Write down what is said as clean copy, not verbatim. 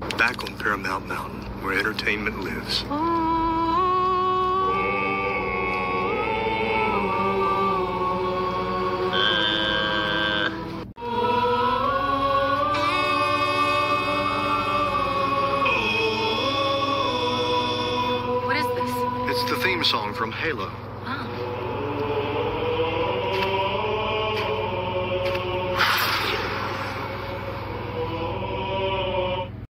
Back on Paramount Mountain, where entertainment lives. What is this? It's the theme song from Halo.